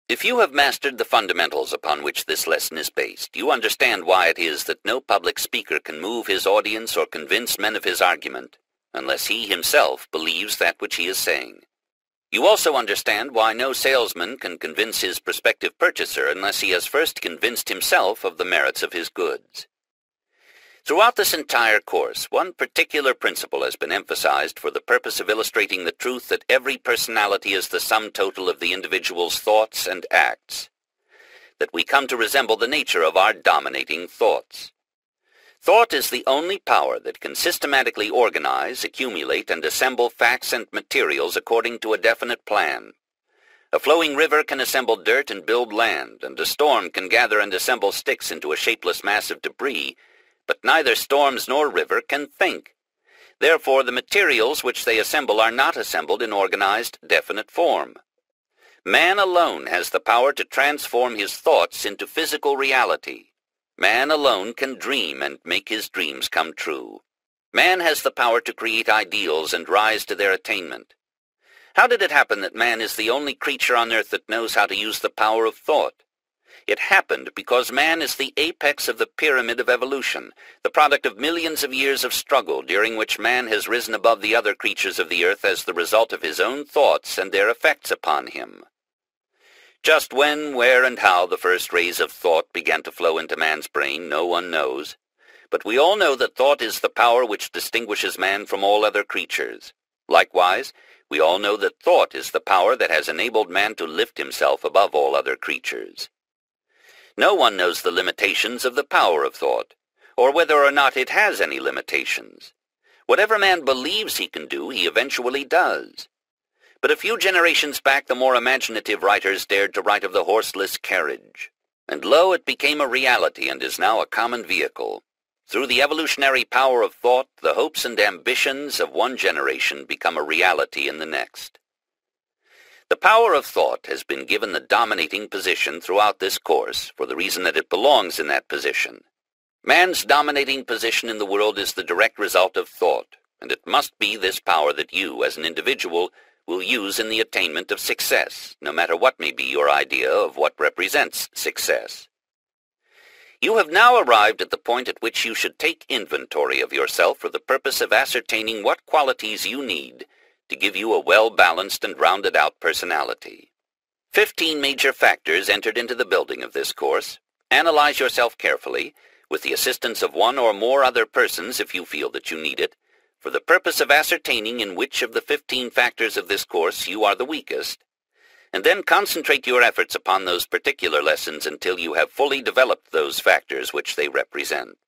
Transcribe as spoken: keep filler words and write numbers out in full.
If you have mastered the fundamentals upon which this lesson is based, you understand why it is that no public speaker can move his audience or convince men of his argument unless he himself believes that which he is saying. You also understand why no salesman can convince his prospective purchaser unless he has first convinced himself of the merits of his goods. Throughout this entire course, one particular principle has been emphasized for the purpose of illustrating the truth that every personality is the sum total of the individual's thoughts and acts, that we come to resemble the nature of our dominating thoughts. Thought is the only power that can systematically organize, accumulate, and assemble facts and materials according to a definite plan. A flowing river can assemble dirt and build land, and a storm can gather and assemble sticks into a shapeless mass of debris, but neither storms nor river can think. Therefore, the materials which they assemble are not assembled in organized, definite form. Man alone has the power to transform his thoughts into physical reality. Man alone can dream and make his dreams come true. Man has the power to create ideals and rise to their attainment. How did it happen that man is the only creature on earth that knows how to use the power of thought? It happened because man is the apex of the pyramid of evolution, the product of millions of years of struggle during which man has risen above the other creatures of the earth as the result of his own thoughts and their effects upon him. Just when, where, and how the first rays of thought began to flow into man's brain, no one knows. But we all know that thought is the power which distinguishes man from all other creatures. Likewise, we all know that thought is the power that has enabled man to lift himself above all other creatures. No one knows the limitations of the power of thought, or whether or not it has any limitations. Whatever man believes he can do, he eventually does. But a few generations back, the more imaginative writers dared to write of the horseless carriage. And lo, it became a reality and is now a common vehicle. Through the evolutionary power of thought, the hopes and ambitions of one generation become a reality in the next. The power of thought has been given the dominating position throughout this course for the reason that it belongs in that position. Man's dominating position in the world is the direct result of thought, and it must be this power that you, as an individual, will use in the attainment of success, no matter what may be your idea of what represents success. You have now arrived at the point at which you should take inventory of yourself for the purpose of ascertaining what qualities you need to give you a well-balanced and rounded-out personality. Fifteen major factors entered into the building of this course. Analyze yourself carefully, with the assistance of one or more other persons if you feel that you need it, for the purpose of ascertaining in which of the fifteen factors of this course you are the weakest, and then concentrate your efforts upon those particular lessons until you have fully developed those factors which they represent.